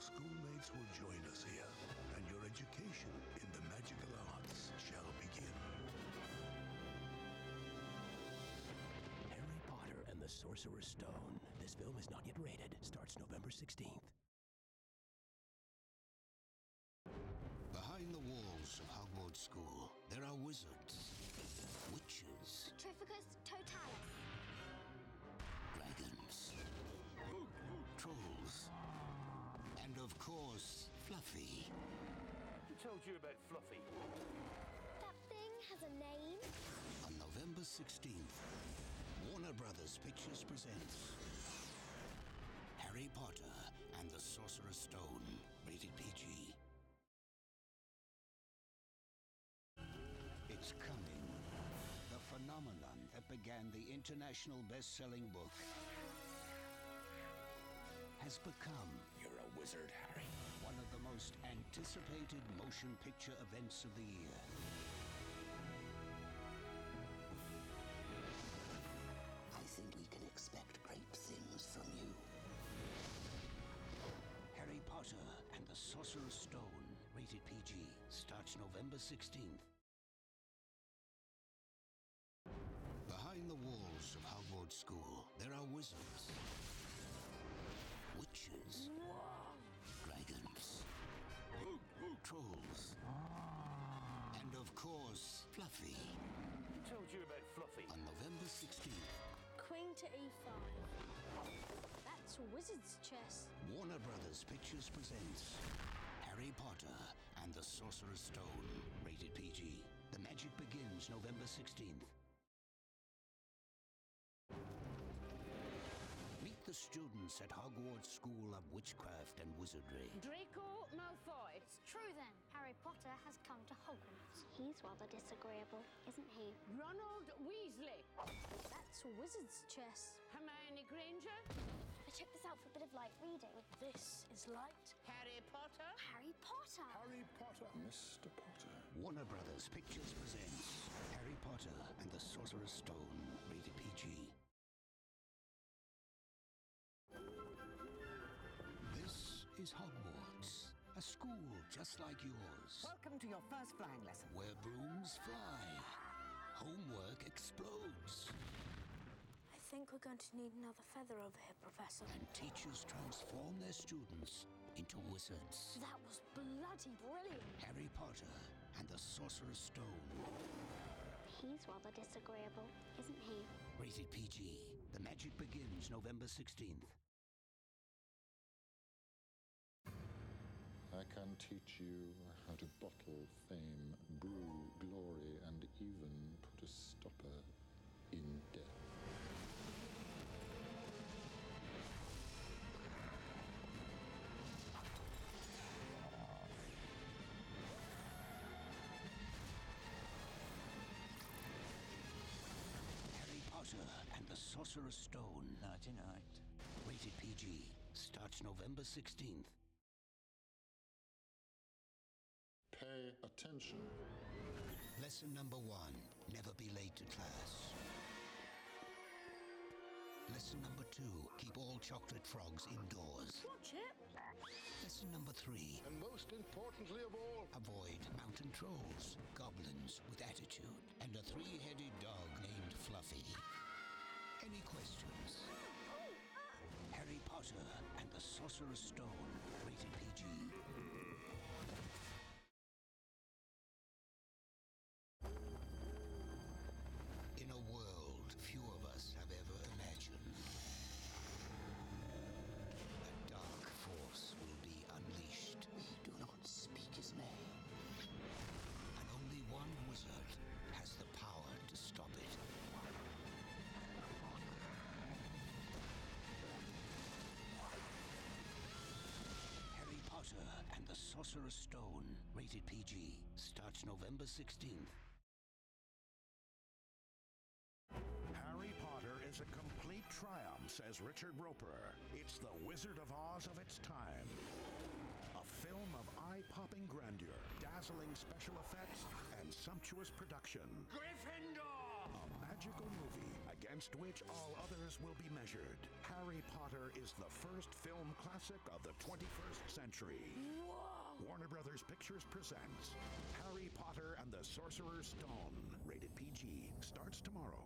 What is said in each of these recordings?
your schoolmates will join us here, and your education in the magical arts shall begin. Harry Potter and the Sorcerer's Stone. This film is not yet rated. Starts November 16th. Behind the walls of Hogwarts School, there are wizards, witches, Trificus Totalis, dragons, trolls, and of course, Fluffy. Who told you about Fluffy? that thing has a name. On November 16th, Warner Brothers Pictures presents Harry Potter and the Sorcerer's Stone, rated PG. It's coming. The phenomenon that began the international best-selling book has become, You're a wizard, Harry. one of the most anticipated motion picture events of the year. I think we can expect great things from you. Harry Potter and the Sorcerer's Stone, rated PG, starts November 16th. Behind the walls of Hogwarts School, there are wizards, witches, dragons, trolls, and of course, Fluffy. Who told you about Fluffy? On November 16th, Queen to E5. That's wizard's chess. Warner Brothers Pictures presents Harry Potter and the Sorcerer's Stone, rated PG. The magic begins November 16th. Meet the students at Hogwarts School of Witchcraft and Wizardry. Draco Malfoy. It's true then. Harry Potter has come to Hogwarts. He's rather disagreeable, isn't he? Ronald Weasley. That's wizard's chess. Hermione Granger. I checked this out for a bit of light reading. This is light. Harry Potter. Harry Potter. Harry Potter, Mr. Potter. Warner Brothers Pictures presents Harry Potter and the Sorcerer's Stone, rated PG. This is Hogwarts, a school just like yours, Welcome to your first flying lesson. where brooms fly, homework explodes, I think we're going to need another feather over here, Professor. and teachers transform their students into wizards. That was bloody brilliant. Harry Potter and the Sorcerer's Stone, He's rather disagreeable, isn't he? rated PG. The magic begins November 16th. I can teach you how to bottle fame, brew glory, and even put a stopper in death. Harry Potter and the Sorcerer's Stone, Nighty-night. rated PG, starts November 16th. Pay attention. Lesson number 1, never be late to class. Lesson number 2, keep all chocolate frogs indoors. Watch it. Lesson number 3, And most importantly of all, avoid mountain trolls, goblins with attitude, and a 3-headed dog named Fluffy. Any questions? Harry Potter and the Sorcerer's Stone, rated PG. In a world few of us have ever imagined, a dark force will be unleashed. Do not speak his name. And only one wizard has the power to stop it. Harry Potter and the Sorcerer's Stone, rated PG, starts November 16th. Harry Potter is a complete triumph, says Richard Roper. It's the Wizard of Oz of its time. A film of eye-popping grandeur, dazzling special effects, and sumptuous production. Gryffindor. A magical movie against against which all others will be measured. Harry Potter is the first film classic of the 21st century. Whoa! Warner Brothers Pictures presents Harry Potter and the Sorcerer's Stone. Rated PG. Starts tomorrow.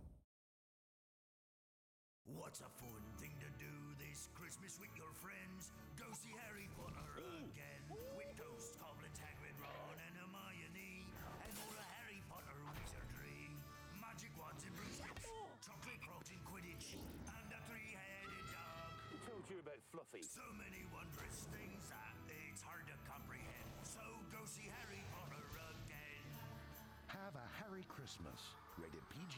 What's a fun thing to do this Christmas with your friends? Go see Harry Potter again. With Ghosts, Goblins, Hagrid, Ron and Hermione. And all the Harry Potter wizardry. Magic wands and broomsticks. Chocolate crocs and Quidditch. And a three-headed dog. Who told you about Fluffy? So many wondrous things that it's hard to comprehend. So go see Harry Potter again. Have a Harry Christmas. Rated PG.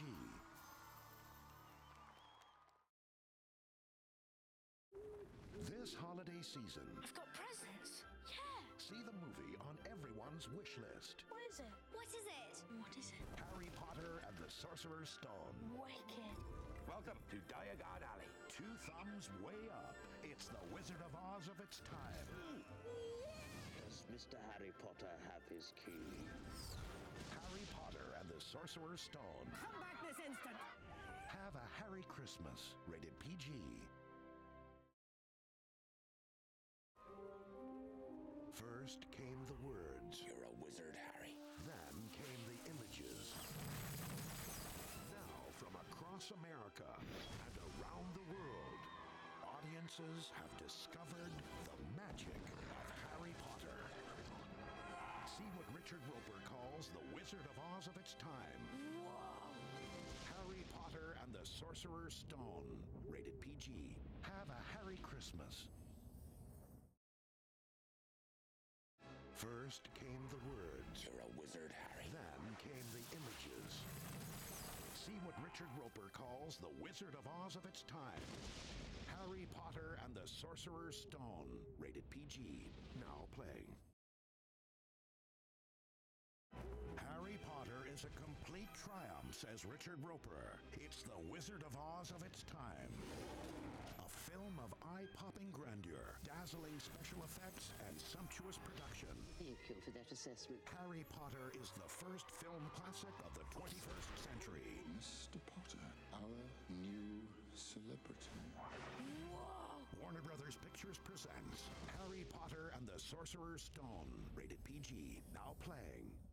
This holiday season, I've got presents. Yeah. see the movie on everyone's wish list. What is it? What is it? What is it? Harry Potter and the Sorcerer's Stone. Wicked. Welcome to Diagon Alley. Two thumbs way up. It's the Wizard of Oz of its time. Does Mr. Harry Potter have his key? Harry Potter and the Sorcerer's Stone. Come back this instant. Have a Harry Christmas. Rated PG. First came the words. You're a wizard, Harry. Then came the images. Now, from across America and around the world, audiences have discovered the magic of Harry Potter. See what Richard Roper calls the Wizard of Oz of its time. Whoa. Harry Potter and the Sorcerer's Stone. Rated PG. Have a Harry Christmas. First came the words. You're a wizard, Harry. Then came the images. See what Richard Roper calls the Wizard of Oz of its time. Harry Potter and the Sorcerer's Stone. Rated PG. Now playing. Harry Potter is a complete triumph, says Richard Roper. It's the Wizard of Oz of its time. A film of eye-popping grandeur, dazzling special effects, and sumptuous production. Thank you for that assessment. Harry Potter is the first film classic of the 21st century. Mr. Potter, our new celebrity. Whoa. Warner Brothers Pictures presents Harry Potter and the Sorcerer's Stone. Rated PG. Now playing.